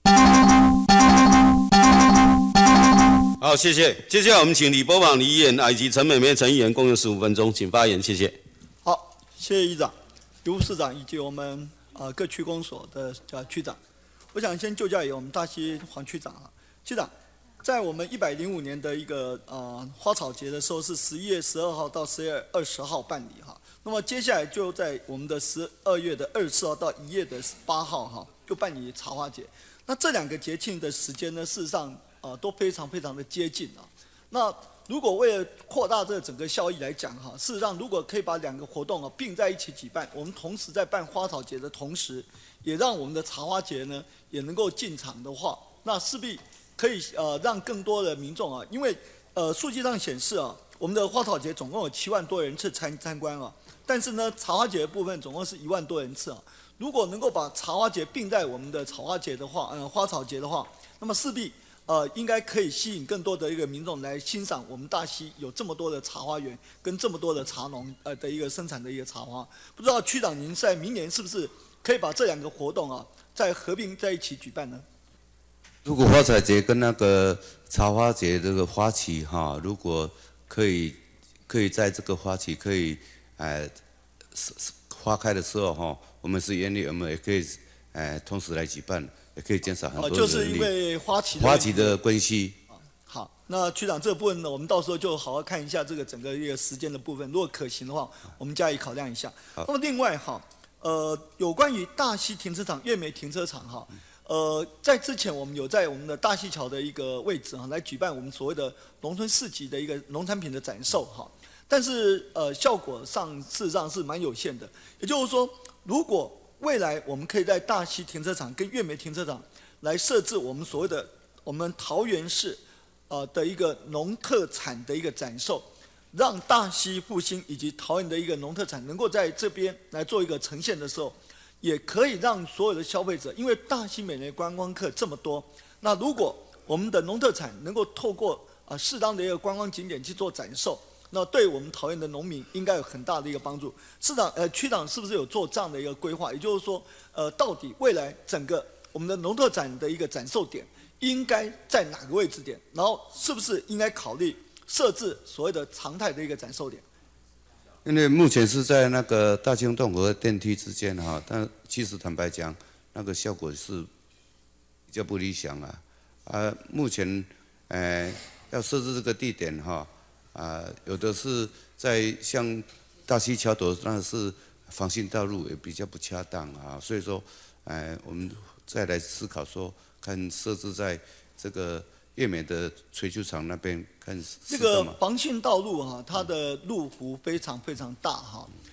好，谢谢。接下来我们请李波榜李议员以及陈美美陈议员共用十五分钟，请发言，谢谢。 好，谢谢议长、刘市长以及我们呃各区公所的呃区长。我想先就教于我们大溪黄区长啊，区长，在我们一百零五年的一个呃花草节的时候是十一月十二号到十月二十号办理哈，那么接下来就在我们的十二月的二十四号到一月的八号哈，就办理茶花节。那这两个节庆的时间呢，事实上呃都非常非常的接近啊。那如果为了扩大这整个效益来讲哈，事实上如果可以把两个活动啊并在一起举办，我们同时在办花草节的同时，也让我们的茶花节呢也能够进场的话，那势必可以呃让更多的民众啊，因为呃数据上显示啊，我们的花草节总共有七万多人次参参观啊，但是呢茶花节的部分总共是一万多人次啊。如果能够把茶花节并在我们的茶花节的话，呃花草节的话，那么势必呃，应该可以吸引更多的一个民众来欣赏我们大溪有这么多的茶花园跟这么多的茶农呃的一个生产的一个茶花。不知道区长您在明年是不是可以把这两个活动啊再合并在一起举办呢？ 如果花彩节跟那个茶花节这个花期哈，如果可以可以在这个花期可以呃花开的时候哈，我们是愿意，我们也可以呃同时来举办。也可以减少很多人力。哦，就是因为花期花期的关系。 好，那区长这个部分呢，我们到时候就好好看一下这个整个一个时间的部分，如果可行的话，我们加以考量一下。那么另外哈，呃，有关于大溪停车场、月梅停车场哈，呃，在之前我们有在我们的大溪桥的一个位置哈，来举办我们所谓的农村市集的一个农产品的展售哈，但是呃，效果上事实上是蛮有限的。也就是说，如果未来我们可以在大溪停车场跟月梅停车场来设置我们所谓的我们桃园市呃的一个农特产的一个展售，让大溪复兴以及桃园的一个农特产能够在这边来做一个呈现的时候，也可以让所有的消费者，因为大溪每年观光客这么多，那如果我们的农特产能够透过啊、呃、适当的一个观光景点去做展售，那对我们桃园的农民应该有很大的一个帮助。市长，呃，区长是不是有做这样的一个规划？也就是说，呃，到底未来整个我们的农特产的一个展售点应该在哪个位置点？然后是不是应该考虑设置所谓的常态的一个展售点？ 因为目前是在那个大清洞和电梯之间哈，但其实坦白讲，那个效果是比较不理想啊。啊，目前，呃，要设置这个地点哈。啊、呃，有的是在像大溪桥头，那是防汛道路，也比较不恰当啊。所以说，呃，我们再来思考说，看设置在这个月美的垂球场那边看。 这个防汛道路哈、啊，它的路幅非常非常大哈、啊。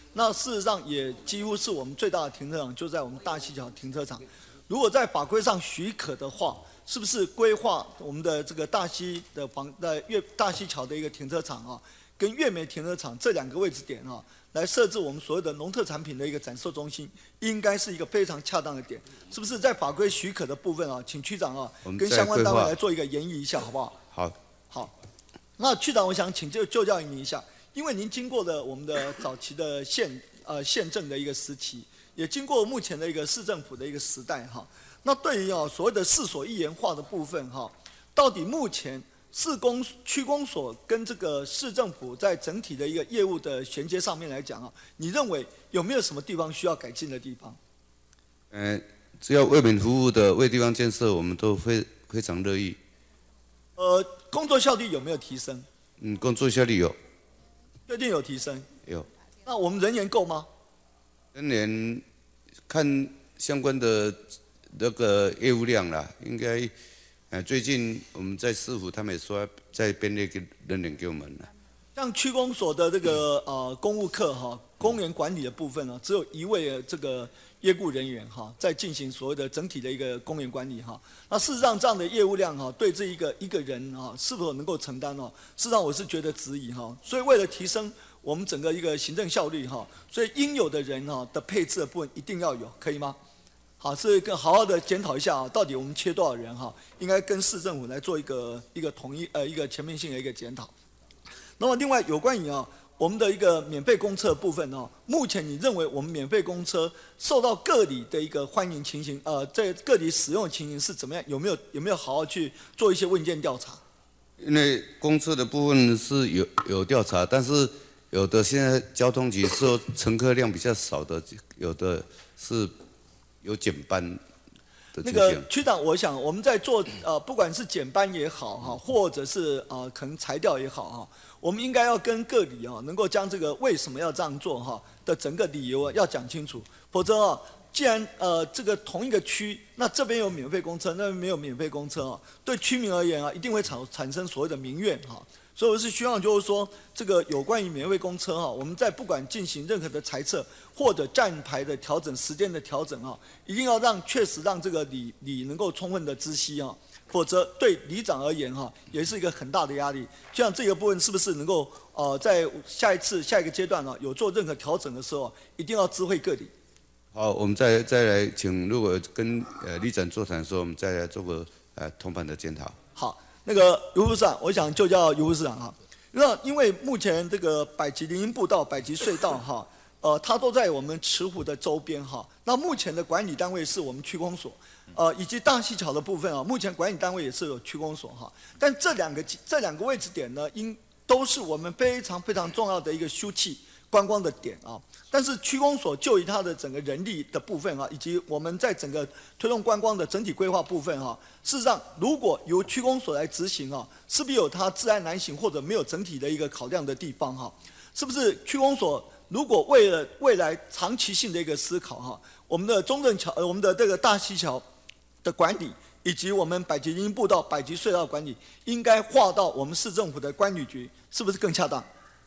那事实上也几乎是我们最大的停车场就在我们大溪桥停车场。如果在法规上许可的话，是不是规划我们的这个大溪的房的月大溪桥的一个停车场啊，跟月梅停车场这两个位置点啊，来设置我们所有的农特产品的一个展售中心，应该是一个非常恰当的点。是不是在法规许可的部分啊，请区长啊跟相关单位来做一个研议一下，好不好？ 好。 好。那区长，我想请就就教您一下。因为您经过了我们的早期的县呃县政的一个时期，也经过目前的一个市政府的一个时代哈。那对于啊所谓的市所一元化的部分哈，到底目前市公区公所跟这个市政府在整体的一个业务的衔接上面来讲啊，你认为有没有什么地方需要改进的地方？ 呃，只要为民服务的为地方建设，我们都非非常乐意。 呃，工作效率有没有提升？ 嗯，工作效率有。 确定有提升。 有。 那我们人员够吗？ 人员看相关的那个业务量啦，应该，呃，最近我们在市府他们也说在编列个人员给我们了。 像区公所的这个呃公务课哈，公园管理的部分呢，只有一位这个业雇人员哈，在进行所谓的整体的一个公园管理哈。那事实上这样的业务量哈，对这一个一个人哈，是否能够承担哦？事实上我是觉得质疑哈。所以为了提升我们整个一个行政效率哈，所以应有的人哈的配置的部分一定要有，可以吗？好，是更好好的检讨一下啊，到底我们缺多少人哈？应该跟市政府来做一个一个统一呃一个全面性的一个检讨。那么另外有关于啊我们的一个免费公车的部分哦，目前你认为我们免费公车受到各里的一个欢迎情形，呃，在各里使用的情形是怎么样？有没有有没有好好去做一些问卷调查？ 因为公车的部分是有有调查，但是有的现在交通局说乘客量比较少的，有的是有减班的那个区长，我想我们在做呃，不管是减班也好哈，或者是呃可能裁调也好哈，我们应该要跟各里啊，能够将这个为什么要这样做哈的整个理由啊要讲清楚，否则啊，既然呃这个同一个区，那这边有免费公车，那边没有免费公车啊，对居民而言啊，一定会产产生所谓的民怨哈。所以我是希望就是说，这个有关于免费公车哈，我们在不管进行任何的裁撤或者站牌的调整、时间的调整哈，一定要让确实让这个里里能够充分的知悉哈，否则对里长而言哈，也是一个很大的压力。像这个部分是不是能够呃在下一次下一个阶段呢，有做任何调整的时候，一定要知会各里。 好，我们再再来请，如果跟呃里长座谈的时候，我们再来做个呃通盘的检讨。 好。那个尤副市长，我想就叫尤副市长哈。那因为目前这个百吉林荫步道、百吉隧道哈，呃，它都在我们慈湖的周边哈。那目前的管理单位是我们区公所，呃，以及大溪桥的部分啊，目前管理单位也是有区公所哈。但这两个这两个位置点呢，应都是我们非常非常重要的一个休憩观光的点啊。但是区公所就以它的整个人力的部分啊，以及我们在整个推动观光的整体规划部分哈、啊，事实上如果由区公所来执行啊，是不是有它自然难行或者没有整体的一个考量的地方哈、啊？是不是区公所如果为了未来长期性的一个思考哈、啊，我们的中正桥呃我们的这个大溪桥的管理，以及我们百吉林荫步道、百吉隧道管理，应该划到我们市政府的观旅局，是不是更恰当？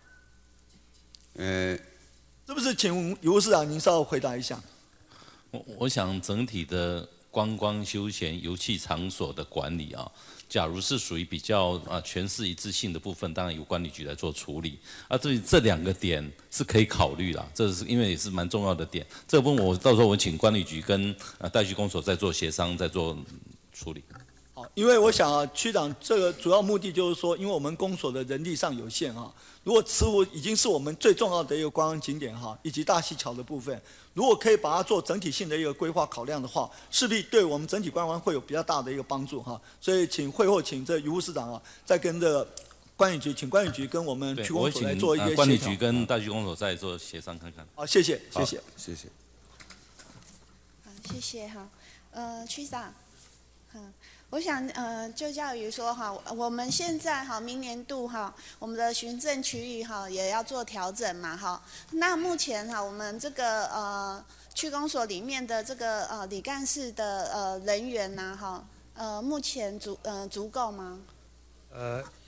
呃。 是不是请尤市长您稍微回答一下？ 我我想整体的观光休闲游憩场所的管理啊，假如是属于比较啊全市一致性的部分，当然由管理局来做处理。啊，这这两个点是可以考虑啦，这是因为也是蛮重要的点。这个部分我到时候我请管理局跟啊代区公所再做协商，再做处理。 好，因为我想啊，区长这个主要目的就是说，因为我们公所的人力上有限啊。如果慈湖已经是我们最重要的一个观光景点哈，以及大溪桥的部分，如果可以把它做整体性的一个规划考量的话，势必对我们整体观光会有比较大的一个帮助哈。所以请会后请这余副市长啊，再跟这管理局，请管理局跟我们区公所来做一个协调。 管理局跟大区公所再做协商看看。 好，谢谢，谢谢， 谢谢。 好，谢谢哈，呃，区长，嗯。我想，呃，就教于说哈，我们现在哈，明年度哈，我们的行政区域哈也要做调整嘛哈。那目前哈，我们这个呃区公所里面的这个呃理干事的呃人员呐哈，呃目前足呃足够吗？ 呃，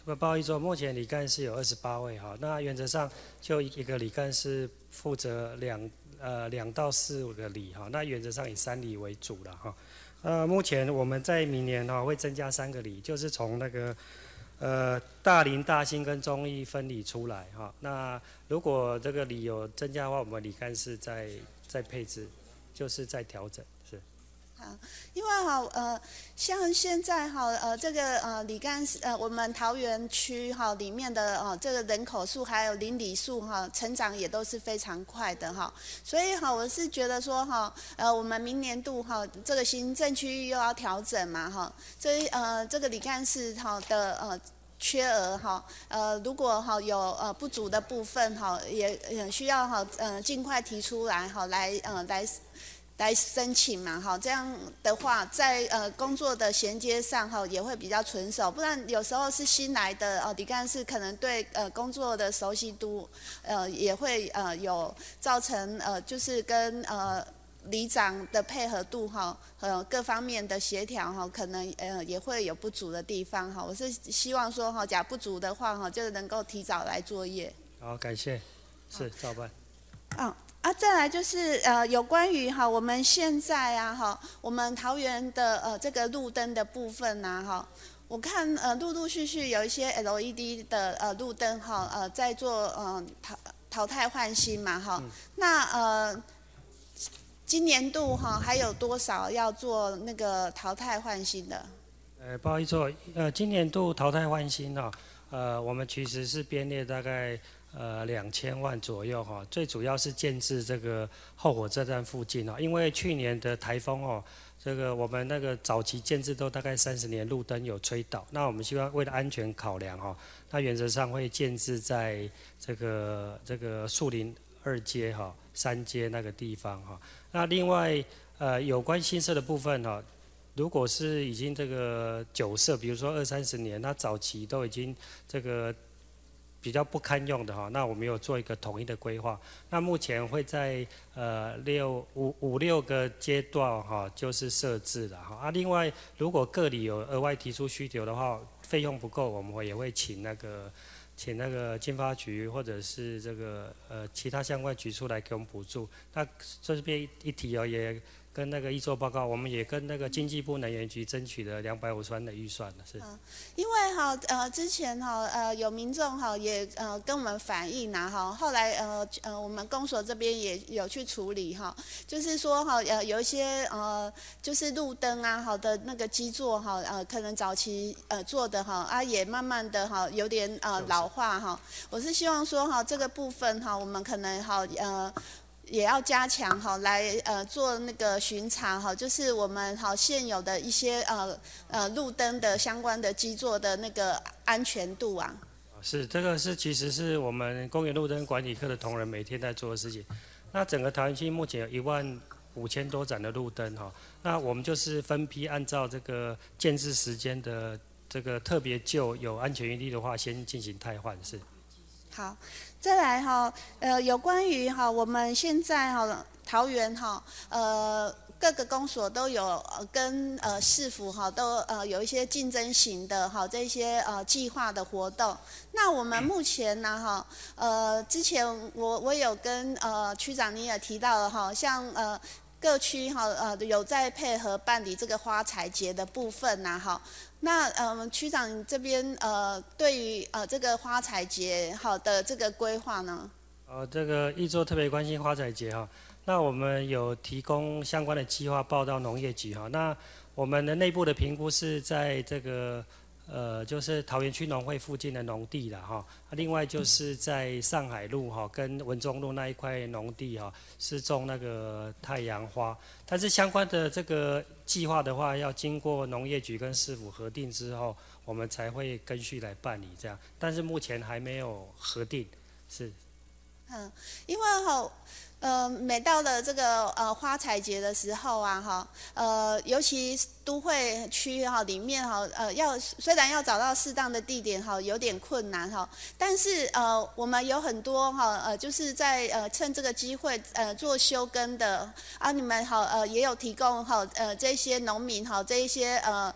不不好意思，目前李干事有二十八位哈，那原则上就一个李干事负责两呃两到四五个里哈，那原则上以三里为主了哈。呃，目前我们在明年哈会增加三个里，就是从那个呃大林、大兴跟中义分里出来哈。那如果这个里有增加的话，我们李干事再再配置，就是再调整是。 好，因为哈呃，像现在哈呃这个呃里干事呃我们桃园区哈里面的呃这个人口数还有邻里数哈成长也都是非常快的哈，所以哈我是觉得说哈呃我们明年度哈这个行政区域又要调整嘛哈，这呃这个里干事哈的呃。缺额哈，呃，如果哈有呃不足的部分哈，也也需要哈呃尽快提出来哈，来呃来来申请嘛哈，这样的话在呃工作的衔接上哈也会比较纯熟，不然有时候是新来的呃李干事可能对呃工作的熟悉度呃也会呃有造成呃就是跟呃。里长的配合度哈，呃各方面的协调哈，可能呃也会有不足的地方哈。我是希望说哈，假不足的话哈，就能够提早来作业。 好，感谢，是照办。 啊啊，再来就是呃有关于哈我们现在啊哈，我们桃园的呃这个路灯的部分呐、啊、哈。我看呃陆陆续续有一些 L E D 的呃路灯哈呃在做呃淘淘汰换新嘛哈，嗯、那呃。今年度哈还有多少要做那个淘汰换新的？ 呃，不好意思，呃，今年度淘汰换新哦，呃，我们其实是编列大概呃两千万左右哈，最主要是建置这个后火车站附近哦，因为去年的台风哦，这个我们那个早期建置都大概三十年路灯有吹倒，那我们希望为了安全考量哈，那原则上会建置在这个这个树林二街哈、三街那个地方哈。那另外，呃，有关新设的部分哈，如果是已经这个旧设，比如说二三十年，那早期都已经这个比较不堪用的哈，那我们有做一个统一的规划。那目前会在呃六五五六个阶段哈，就是设置了哈。啊，另外如果各里有额外提出需求的话，费用不够，我们会也会请那个。请那个经发局或者是这个呃其他相关局处来给我们补助。那这边一提哦，也跟那个议作报告，我们也跟那个经济部能源局争取了两百五十万的预算了，是。 嗯，因为哈呃之前哈呃有民众哈也呃跟我们反映呐哈，后来呃呃我们公所这边也有去处理哈，就是说哈呃有一些呃就是路灯啊好的那个基座哈呃可能早期呃做的哈啊也慢慢的哈有点呃老化哈，我是希望说哈这个部分哈我们可能哈呃。也要加强哈，来呃做那个巡查哈，就是我们好现有的一些呃呃路灯的相关的基座的那个安全度啊。 是，这个是其实是我们公园路灯管理科的同仁每天在做的事情。那整个桃园区目前有一万五千多盏的路灯哈，那我们就是分批按照这个建制时间的这个特别旧有安全疑虑的话，先进行汰换是。 好。再来哈，呃，有关于哈，我们现在哈桃园哈，呃，各个公所都有呃跟呃市府哈都呃有一些竞争型的哈这些呃计划的活动。那我们目前呢哈，呃，之前我我有跟呃区长你也提到了哈，像呃。各区哈呃有在配合办理这个花彩节的部分呐哈，那呃区长这边呃对于呃这个花彩节好的这个规划呢？ 呃，这个议作特别关心花彩节哈，那我们有提供相关的计划报到农业局哈，那我们的内部的评估是在这个。呃，就是桃园区农会附近的农地啦哈，另外就是在上海路哈跟文中路那一块农地哈，是种那个太阳花，但是相关的这个计划的话，要经过农业局跟市府核定之后，我们才会跟续来办理这样，但是目前还没有核定，是。 嗯，因为哈。呃，每到了这个呃花彩节的时候啊，哈，呃，尤其都会区哈里面哈，呃，要虽然要找到适当的地点哈，有点困难哈，但是呃，我们有很多哈，呃，就是在呃趁这个机会呃做休耕的啊，你们好呃也有提供哈呃这些农民哈这一些呃。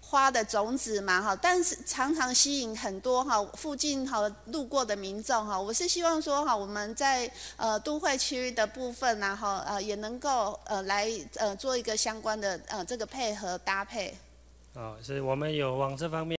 花的种子嘛哈，但是常常吸引很多哈附近哈路过的民众哈。我是希望说哈，我们在呃都会区的部分然后呃也能够呃来呃做一个相关的呃这个配合搭配。 哦，是我们有往这方面。